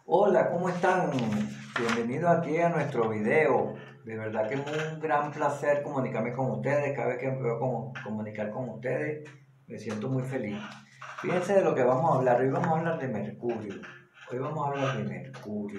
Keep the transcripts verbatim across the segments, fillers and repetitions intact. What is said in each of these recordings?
Hola, ¿cómo están? Bienvenidos aquí a nuestro video. De verdad que es un gran placer comunicarme con ustedes. Cada vez que me puedo como- comunicar con ustedes, me siento muy feliz. Fíjense de lo que vamos a hablar. Hoy vamos a hablar de Mercurio. Hoy vamos a hablar de Mercurio.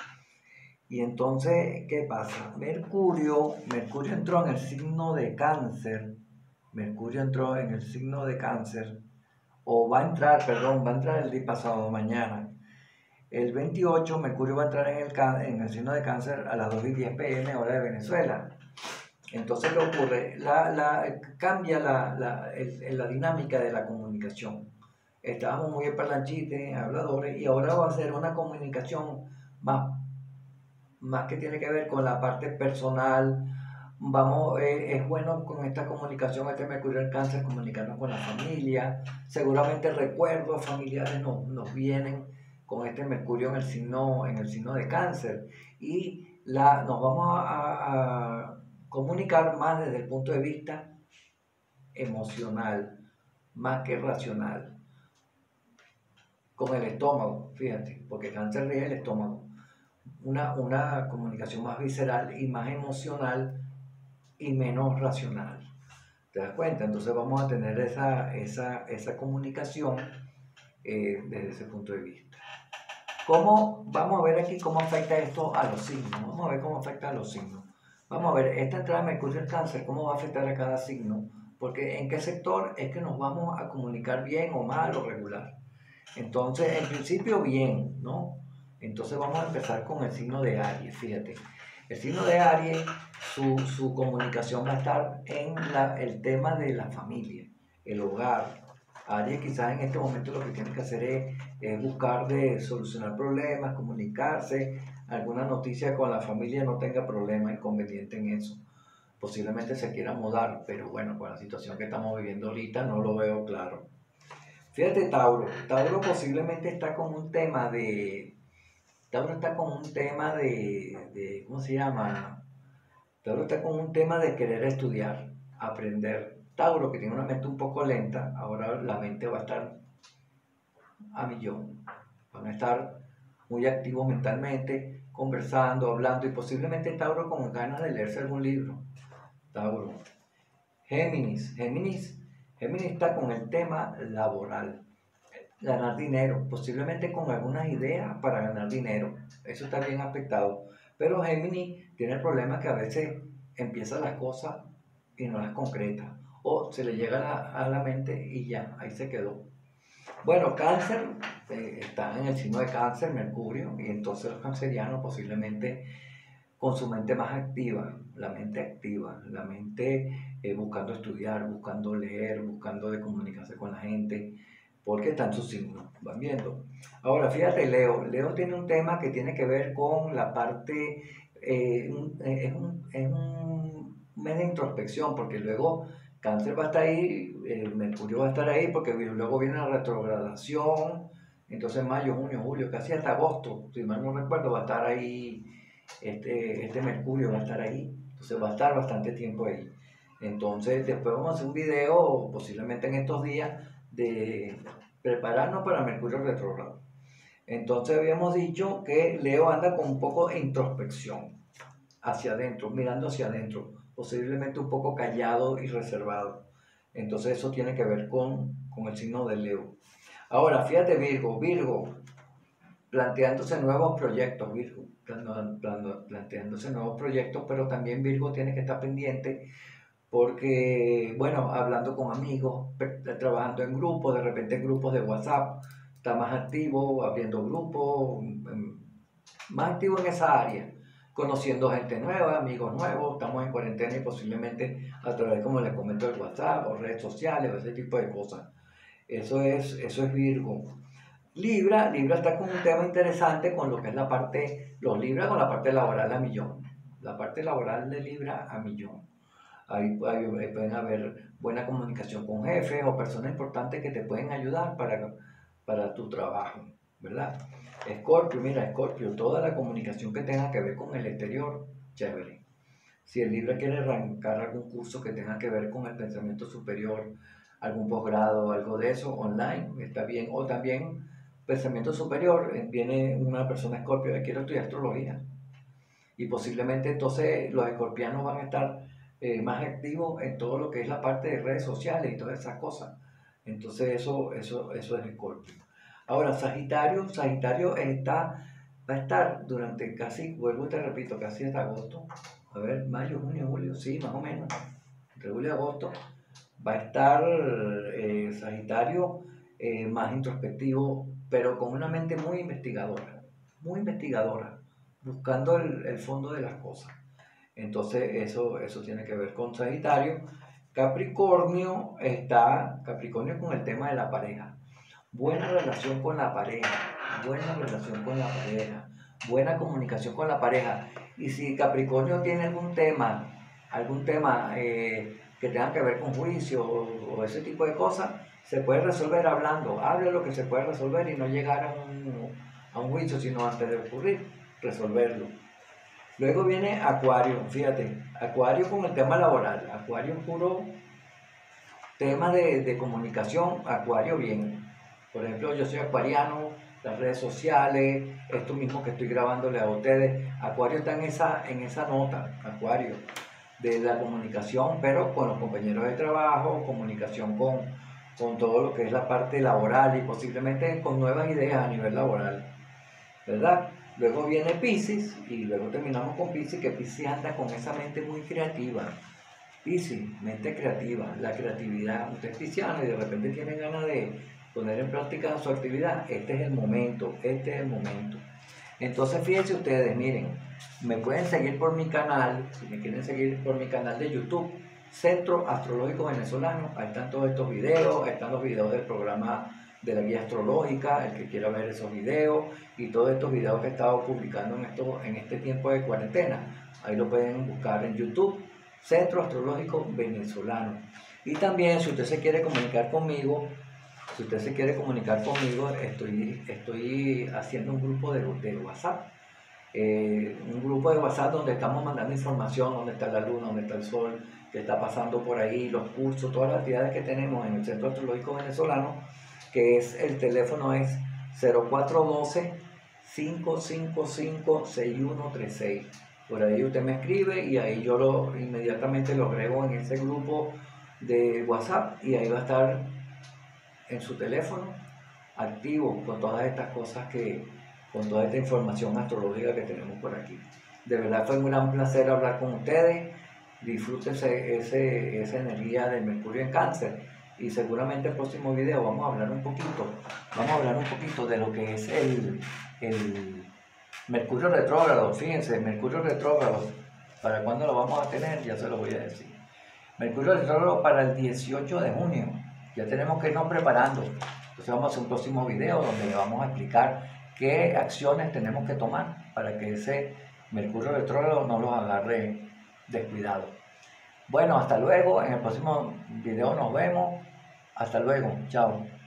Y entonces, ¿qué pasa? Mercurio, Mercurio entró en el signo de Cáncer. Mercurio entró en el signo de Cáncer. O va a entrar, perdón, va a entrar el día pasado mañana. El veintiocho, Mercurio va a entrar en el, en el signo de Cáncer a las dos y diez p m hora de Venezuela. Entonces, ¿qué ocurre? La, la, cambia la, la, el, la dinámica de la comunicación. Estábamos muy parlanchites, habladores, y ahora va a ser una comunicación más, más que tiene que ver con la parte personal. Vamos, eh, es bueno con esta comunicación, este Mercurio en Cáncer, comunicarnos con la familia. Seguramente recuerdos familiares nos, nos vienen con este Mercurio en el signo, en el signo de Cáncer. Y la, nos vamos a, a, a comunicar más desde el punto de vista emocional, más que racional, con el estómago, fíjate, porque Cáncer rige el estómago. Una, una comunicación más visceral y más emocional y menos racional. ¿Te das cuenta? Entonces vamos a tener esa, esa, esa comunicación eh, desde ese punto de vista. ¿Cómo, vamos a ver aquí cómo afecta esto a los signos? Vamos a ver cómo afecta a los signos. Vamos a ver, esta entrada de Mercurio en Cáncer, cómo va a afectar a cada signo, porque en qué sector es que nos vamos a comunicar bien o mal o regular. Entonces, en principio bien, ¿no? Entonces vamos a empezar con el signo de Aries, fíjate. El signo de Aries, su, su comunicación va a estar en la, el tema de la familia, el hogar. Aries quizás en este momento lo que tiene que hacer es, es buscar de solucionar problemas, comunicarse, alguna noticia con la familia, no tenga problema, inconveniente en eso. Posiblemente se quiera mudar, pero bueno, con la situación que estamos viviendo ahorita no lo veo claro. Fíjate, Tauro. Tauro posiblemente está con un tema de. Tauro está con un tema de, de. ¿Cómo se llama? Tauro está con un tema de querer estudiar, aprender. Tauro, que tiene una mente un poco lenta, ahora la mente va a estar a millón. Van a estar muy activos mentalmente, conversando, hablando y posiblemente Tauro con ganas de leerse algún libro. Tauro. Géminis. Géminis. Géminis está con el tema laboral. Ganar dinero, posiblemente con algunas ideas para ganar dinero. Eso está bien afectado. Pero Gemini tiene el problema que a veces empieza las cosas y no las concreta. O se le llega a la, a la mente y ya, ahí se quedó. Bueno, Cáncer, eh, está en el signo de Cáncer, Mercurio, y entonces los cancerianos posiblemente con su mente más activa, la mente activa, la mente eh, buscando estudiar, buscando leer, buscando de comunicarse con la gente, porque está en su signo, van viendo. Ahora, fíjate, Leo, Leo tiene un tema que tiene que ver con la parte, eh, un- eh, es, un, es un mes de introspección, porque luego Cáncer va a estar ahí, eh, Mercurio va a estar ahí, porque luego viene la retrogradación, entonces mayo, junio, julio, casi hasta agosto, si mal no recuerdo, va a estar ahí este, este Mercurio, va a estar ahí, entonces va a estar bastante tiempo ahí. Entonces después vamos a hacer un video, posiblemente en estos días, de prepararnos para Mercurio retrógrado. Entonces habíamos dicho que Leo anda con un poco de introspección, hacia adentro, mirando hacia adentro, posiblemente un poco callado y reservado. Entonces eso tiene que ver con, con el signo de Leo. Ahora, fíjate Virgo, Virgo, planteándose nuevos proyectos, Virgo, planteándose nuevos proyectos, pero también Virgo tiene que estar pendiente porque, bueno, hablando con amigos, trabajando en grupos, de repente en grupos de WhatsApp, está más activo, abriendo grupos, más activo en esa área, conociendo gente nueva, amigos nuevos, estamos en cuarentena y posiblemente a través, como les comento, de WhatsApp o redes sociales o ese tipo de cosas. Eso es, eso es Virgo. Libra, Libra está con un tema interesante con lo que es la parte, los Libra con la parte laboral a millón. La parte laboral de Libra a millón. Ahí, ahí, ahí pueden haber buena comunicación con jefes o personas importantes que te pueden ayudar para, para tu trabajo, ¿verdad? Escorpio, mira, Escorpio, toda la comunicación que tenga que ver con el exterior, chévere. Si el Libra quiere arrancar algún curso que tenga que ver con el pensamiento superior, algún posgrado, algo de eso, online, está bien. O también pensamiento superior, eh, viene una persona escorpio que quiere estudiar astrología. Y posiblemente entonces los escorpianos van a estar eh, más activos en todo lo que es la parte de redes sociales y todas esas cosas. Entonces eso, eso, eso es escorpio. Ahora, Sagitario, Sagitario está, va a estar durante casi, vuelvo y te repito, casi hasta agosto. A ver, mayo, junio, julio, sí, más o menos. Entre julio y agosto va a estar eh, Sagitario eh, más introspectivo, pero con una mente muy investigadora, muy investigadora, buscando el, el fondo de las cosas. Entonces eso, eso tiene que ver con Sagitario. Capricornio está, Capricornio con el tema de la pareja. Buena relación con la pareja, buena relación con la pareja, buena comunicación con la pareja. Y si Capricornio tiene algún tema, algún tema eh, que tenga que ver con juicio o, o ese tipo de cosas, se puede resolver hablando. Hable lo que se puede resolver y no llegar a un, a un juicio, sino antes de ocurrir, resolverlo. Luego viene Acuario, fíjate, Acuario con el tema laboral, Acuario puro tema de, de comunicación, Acuario bien. Por ejemplo, yo soy acuariano, las redes sociales, esto mismo que estoy grabándole a ustedes, Acuario está en esa, en esa nota, Acuario, de la comunicación, pero con los compañeros de trabajo, comunicación con, con todo lo que es la parte laboral y posiblemente con nuevas ideas a nivel laboral, ¿verdad? Luego viene Piscis y luego terminamos con Piscis, que Piscis anda con esa mente muy creativa. Piscis, mente creativa, la creatividad. Usted es pisciano y de repente tiene ganas de poner en práctica su actividad. Este es el momento, este es el momento. Entonces fíjense ustedes, miren, me pueden seguir por mi canal, si me quieren seguir por mi canal de YouTube, Centro Astrológico Venezolano. Ahí están todos estos videos, ahí están los videos del programa de la guía astrológica, el que quiera ver esos videos y todos estos videos que he estado publicando en, esto, en este tiempo de cuarentena. Ahí lo pueden buscar en YouTube, Centro Astrológico Venezolano. Y también si usted se quiere comunicar conmigo, si usted se quiere comunicar conmigo, estoy, estoy haciendo un grupo de, de WhatsApp. Eh, un grupo de WhatsApp donde estamos mandando información, donde está la luna, donde está el sol, que está pasando por ahí, los cursos, todas las actividades que tenemos en el Centro Astrológico Venezolano, que es el teléfono es cero cuatro uno dos, cinco cinco cinco, seis uno tres seis. Por ahí usted me escribe y ahí yo lo, inmediatamente lo agrego en ese grupo de WhatsApp y ahí va a estar en su teléfono activo con todas estas cosas que, con toda esta información astrológica que tenemos por aquí. De verdad fue un gran placer hablar con ustedes. Disfrútense ese, esa energía de Mercurio en Cáncer y seguramente el próximo video vamos a hablar un poquito, vamos a hablar un poquito de lo que es el, el Mercurio retrógrado. Fíjense, Mercurio retrógrado, ¿para cuándo lo vamos a tener? Ya se lo voy a decir. Mercurio retrógrado para el dieciocho de junio. Ya tenemos que irnos preparando. Entonces vamos a hacer un próximo video donde vamos a explicar qué acciones tenemos que tomar para que ese Mercurio retrógrado no los agarre descuidado. Bueno, hasta luego. En el próximo video nos vemos. Hasta luego. Chao.